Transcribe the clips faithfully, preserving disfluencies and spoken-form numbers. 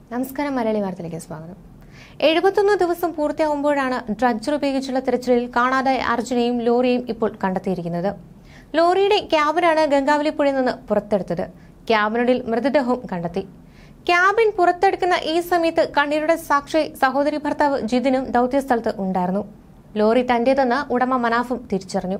നമസ്കാരം. മലയാളി വാർത്തയിലേക്ക് സ്വാഗതം. എഴുപത്തൊന്ന് ദിവസം പൂർത്തിയാകുമ്പോഴാണ് ഡ്രഡ്ജർ ഉപയോഗിച്ചുള്ള തിരച്ചിലിൽ കാണാതായ അർജുനെയും ലോറിയെയും ഇപ്പോൾ കണ്ടെത്തിയിരിക്കുന്നത്. ലോറിയുടെ ക്യാബിനാണ് ഗംഗാവലിപ്പുഴയിൽ നിന്ന് പുറത്തെടുത്തത്. ക്യാബിനുള്ളിൽ മൃതദേഹവും കണ്ടെത്തി. ക്യാബിൻ പുറത്തെടുക്കുന്ന ഈ സമയത്ത് കണ്ണീരുടെ സാക്ഷി സഹോദരി ഭർത്താവ് ജിതിനും ദൌത്യസ്ഥലത്ത് ഉണ്ടായിരുന്നു. ലോറി തന്റേതെന്ന് ഉടമ മനാഫും തിരിച്ചറിഞ്ഞു.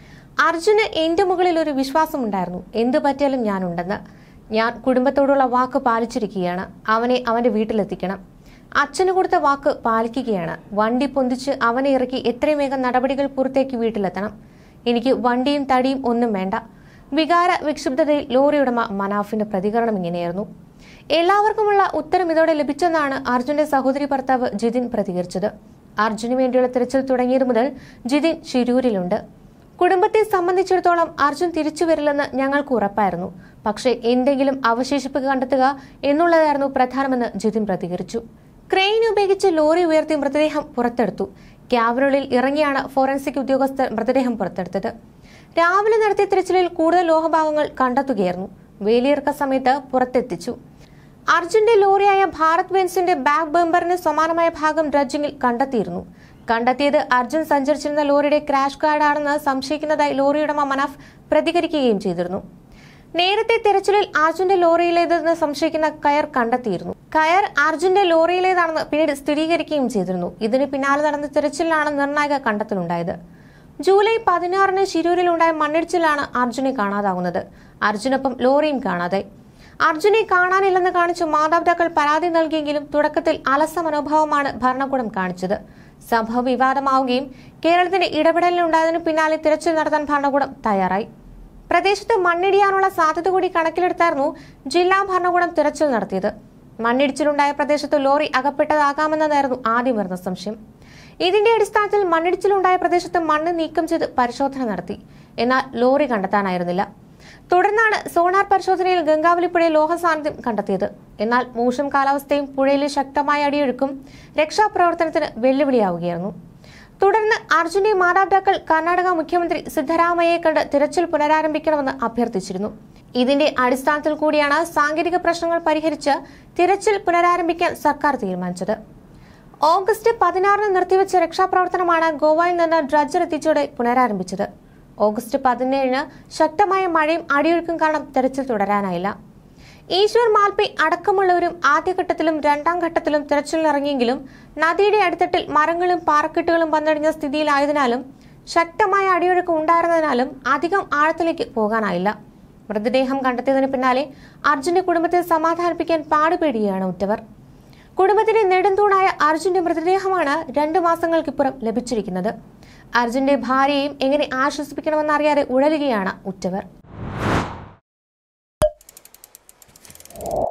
അർജുന് എന്റെ മുകളിൽ ഒരു വിശ്വാസമുണ്ടായിരുന്നു. എന്തു പറ്റിയാലും ഞാനുണ്ടെന്ന്. ഞാൻ കുടുംബത്തോടുള്ള വാക്ക് പാലിച്ചിരിക്കുകയാണ്. അവനെ അവന്റെ വീട്ടിലെത്തിക്കണം. അച്ഛന് കൊടുത്ത വാക്ക് പാലിക്കുകയാണ്. വണ്ടി പൊന്തിച്ച് അവനെ ഇറക്കി എത്രയും വേഗം നടപടികൾ പൂർത്തിയാക്കി വീട്ടിലെത്തണം. എനിക്ക് വണ്ടിയും തടിയും ഒന്നും വേണ്ട. വികാര വിക്ഷുബ്ധതയിൽ ലോറി ഉടമ മനാഫിന്റെ പ്രതികരണം ഇങ്ങനെയായിരുന്നു. എല്ലാവർക്കുമുള്ള ഉത്തരം ഇതോടെ ലഭിച്ചെന്നാണ് അർജുന്റെ സഹോദരി ഭർത്താവ് ജിതിൻ പ്രതികരിച്ചത്. അർജുന് വേണ്ടിയുള്ള തിരച്ചിൽ തുടങ്ങിയത് മുതൽ ജിതിൻ ശിരൂരിലുണ്ട്. കുടുംബത്തെ സംബന്ധിച്ചിടത്തോളം അർജുൻ തിരിച്ചു വരില്ലെന്ന് ഞങ്ങൾക്ക് ഉറപ്പായിരുന്നു. പക്ഷേ എന്തെങ്കിലും അവശേഷിപ്പ് കണ്ടെത്തുക എന്നുള്ളതായിരുന്നു പ്രധാനമെന്ന് ജിതിൻ പ്രതികരിച്ചു. ക്രെയിൻ ഉപയോഗിച്ച് ലോറി ഉയർത്തി മൃതദേഹം പുറത്തെടുത്തു. ക്യാബിനുള്ളിൽ ഇറങ്ങിയാണ് ഫോറൻസിക് ഉദ്യോഗസ്ഥർ മൃതദേഹം പുറത്തെടുത്തത്. രാവിലെ നടത്തിയ തിരച്ചിലിൽ കൂടുതൽ ലോഹഭാഗങ്ങൾ കണ്ടെത്തുകയായിരുന്നു. വേലിയിറക്ക സമയത്ത് പുറത്തെത്തിച്ചു. അർജുന്റെ ലോറിയായ ഭാരത് ബെൻസിന്റെ ബാക്ക് ബമ്പറിന് സമാനമായ ഭാഗം ഡ്രഡ്ജിംഗിൽ കണ്ടെത്തിയിരുന്നു. കണ്ടെത്തിയത് അർജുൻ സഞ്ചരിച്ചിരുന്ന ലോറിയുടെ ക്രാഷ് കാർഡാണെന്ന് സംശയിക്കുന്നതായി ലോറി ഉടമ മനാഫ് പ്രതികരിക്കുകയും ചെയ്തിരുന്നു. നേരത്തെ തിരച്ചിലിൽ അർജുന്റെ ലോറിയിലേതെന്ന് സംശയിക്കുന്ന കയർ കണ്ടെത്തിയിരുന്നു. കയർ അർജുന്റെ ലോറിയിലേതാണെന്ന് പിന്നീട് സ്ഥിരീകരിക്കുകയും ചെയ്തിരുന്നു. ഇതിന് പിന്നാലെ നടന്ന തിരച്ചിലാണ് നിർണായക കണ്ടെത്തലുണ്ടായത്. ജൂലൈ പതിനാറിന് ശിരൂരിലുണ്ടായ മണ്ണിടിച്ചിലാണ് അർജുനെ കാണാതാവുന്നത്. അർജുനൊപ്പം ലോറിയും കാണാതെ. അർജുനെ കാണാനില്ലെന്ന് കാണിച്ച് മാതാപിതാക്കൾ പരാതി നൽകിയെങ്കിലും തുടക്കത്തിൽ അലസ മനോഭാവമാണ് ഭരണകൂടം കാണിച്ചത്. സംഭവം വിവാദമാവുകയും കേരളത്തിന്റെ ഇടപെടലിനുണ്ടായതിനു പിന്നാലെ തിരച്ചിൽ നടത്താൻ ഭരണകൂടം തയ്യാറായി. പ്രദേശത്ത് മണ്ണിടിയാനുള്ള സാധ്യത കൂടി കണക്കിലെടുത്തായിരുന്നു ജില്ലാ ഭരണകൂടം തിരച്ചിൽ നടത്തിയത്. മണ്ണിടിച്ചിലുണ്ടായ പ്രദേശത്ത് ലോറി അകപ്പെട്ടതാകാമെന്നതായിരുന്നു ആദ്യം വരുന്ന സംശയം. ഇതിന്റെ അടിസ്ഥാനത്തിൽ മണ്ണിടിച്ചിലുണ്ടായ പ്രദേശത്ത് മണ്ണ് നീക്കം ചെയ്ത് പരിശോധന നടത്തി. എന്നാൽ ലോറി കണ്ടെത്താനായിരുന്നില്ല. തുടർന്നാണ് സോണാർ പരിശോധനയിൽ ഗംഗാവലിപ്പുഴയിൽ ലോഹ സാന്നിധ്യം കണ്ടെത്തിയത്. എന്നാൽ മോശം കാലാവസ്ഥയും പുഴയിലെ ശക്തമായ അടിയൊഴുക്കും രക്ഷാപ്രവർത്തനത്തിന് വെല്ലുവിളിയാവുകയായിരുന്നു. തുടർന്ന് അർജുന്റെ മാതാപിതാക്കൾ കർണാടക മുഖ്യമന്ത്രി സിദ്ധരാമയ്യയെ കണ്ട് തിരച്ചിൽ പുനരാരംഭിക്കണമെന്ന് അഭ്യർത്ഥിച്ചിരുന്നു. ഇതിന്റെ അടിസ്ഥാനത്തിൽ കൂടിയാണ് സാങ്കേതിക പ്രശ്നങ്ങൾ പരിഹരിച്ച് തിരച്ചിൽ പുനരാരംഭിക്കാൻ സർക്കാർ തീരുമാനിച്ചത്. ഓഗസ്റ്റ് പതിനാറിന് നിർത്തിവെച്ച രക്ഷാപ്രവർത്തനമാണ് ഗോവയിൽ നിന്ന് ഡ്രഡ്ജർ എത്തിച്ചോടെ പുനരാരംഭിച്ചത്. ഓഗസ്റ്റ് പതിനേഴിന് ശക്തമായ മഴയും അടിയൊഴുക്കും കാരണം തെരച്ചിൽ തുടരാനായില്ല. ഈശ്വർ മാൽപി അടക്കമുള്ളവരും ആദ്യഘട്ടത്തിലും രണ്ടാം ഘട്ടത്തിലും തിരച്ചിലിറങ്ങിയെങ്കിലും നദിയുടെ അടിത്തട്ടിൽ മരങ്ങളും പാറക്കെട്ടുകളും വന്നടിഞ്ഞ സ്ഥിതിയിലായതിനാലും ശക്തമായ അടിയൊഴുക്ക് ഉണ്ടായിരുന്നതിനാലും അധികം ആഴത്തിലേക്ക് പോകാനായില്ല. മൃതദേഹം കണ്ടെത്തിയതിന് പിന്നാലെ അർജുന്റെ കുടുംബത്തെ സമാധാനിപ്പിക്കാൻ പാടുപെടുകയാണ് ഉറ്റവർ. കുടുംബത്തിന്റെ നെടുന്തൂണായ അർജുന്റെ മൃതദേഹമാണ് രണ്ടു മാസങ്ങൾക്കിപ്പുറം ലഭിച്ചിരിക്കുന്നത്. അർജുന്റെ ഭാര്യയെയും എങ്ങനെ ആശ്വസിപ്പിക്കണമെന്നറിയാതെ ഉഴലുകയാണ് ഉറ്റവർ.